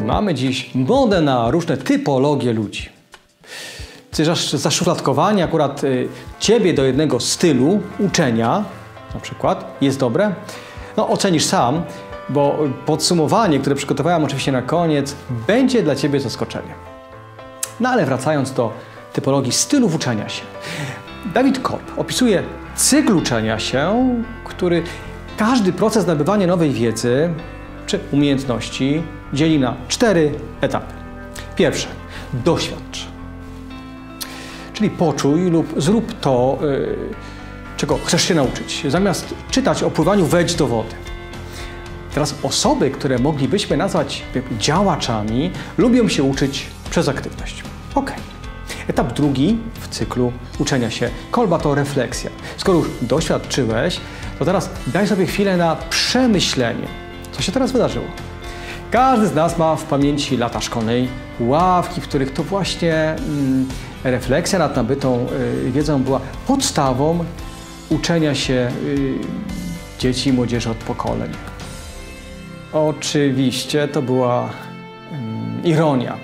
Mamy dziś modę na różne typologie ludzi. Zaszufladkowanie akurat Ciebie do jednego stylu uczenia, na przykład, jest dobre? No, ocenisz sam, bo podsumowanie, które przygotowałem oczywiście na koniec, będzie dla Ciebie zaskoczeniem. No ale wracając do typologii stylów uczenia się. David Kolb opisuje cykl uczenia się, który każdy proces nabywania nowej wiedzy czy umiejętności dzieli na 4 etapy. Pierwsze, doświadcz. Czyli poczuj lub zrób to, czego chcesz się nauczyć. Zamiast czytać o pływaniu, wejdź do wody. Teraz osoby, które moglibyśmy nazwać działaczami, lubią się uczyć przez aktywność. Ok. Etap drugi w cyklu uczenia się Kolba to refleksja. Skoro już doświadczyłeś, to teraz daj sobie chwilę na przemyślenie, co się teraz wydarzyło. Każdy z nas ma w pamięci lata szkolnej, ławki, w których to właśnie refleksja nad nabytą wiedzą była podstawą uczenia się dzieci i młodzieży od pokoleń. Oczywiście to była ironia.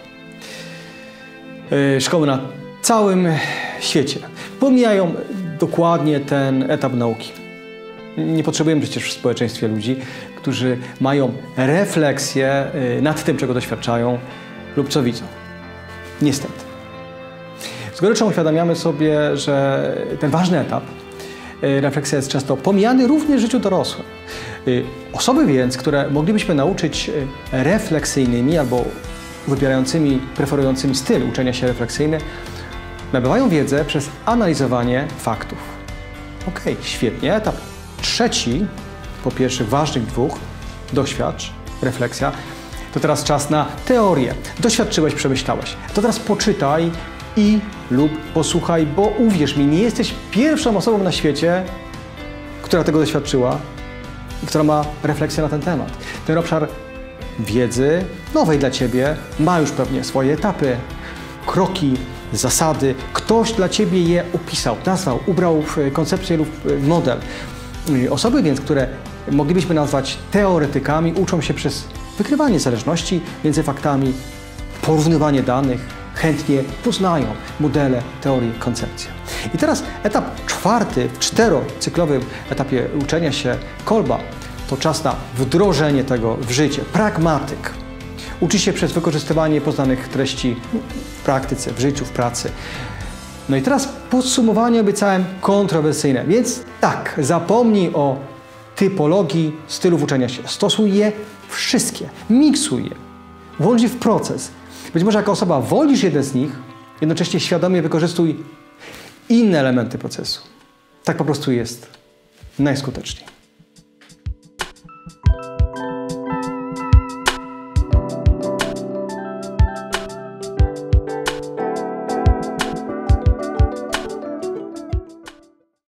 Szkoły na całym świecie pomijają dokładnie ten etap nauki. Nie potrzebujemy przecież w społeczeństwie ludzi, którzy mają refleksję nad tym, czego doświadczają lub co widzą. Niestety. Z goryczą uświadamiamy sobie, że ten ważny etap, refleksja, jest często pomijany również w życiu dorosłym. Osoby więc, które moglibyśmy nauczyć refleksyjnymi albo wybierającymi, preferującymi styl uczenia się refleksyjny, nabywają wiedzę przez analizowanie faktów. Ok, świetnie. Etap trzeci, po pierwszych ważnych dwóch, doświadcz, refleksja, to teraz czas na teorię. Doświadczyłeś, przemyślałeś. To teraz poczytaj lub posłuchaj, bo uwierz mi, nie jesteś pierwszą osobą na świecie, która tego doświadczyła i która ma refleksję na ten temat. Ten obszar wiedzy nowej dla Ciebie ma już pewnie swoje etapy, kroki, zasady. Ktoś dla Ciebie je opisał, nazwał, ubrał w koncepcję lub w model. Osoby więc, które moglibyśmy nazwać teoretykami, uczą się przez wykrywanie zależności między faktami, porównywanie danych, chętnie poznają modele, teorie, koncepcje. I teraz etap czwarty w 4-cyklowym etapie uczenia się Kolba to czas na wdrożenie tego w życie. Pragmatyk. Uczy się przez wykorzystywanie poznanych treści w praktyce, w życiu, w pracy. No i teraz podsumowanie obiecałem kontrowersyjne, więc tak, zapomnij o typologii stylów uczenia się. Stosuj je wszystkie, miksuj je, włącz je w proces. Być może jako osoba wolisz jeden z nich, jednocześnie świadomie wykorzystuj inne elementy procesu. Tak po prostu jest najskuteczniej.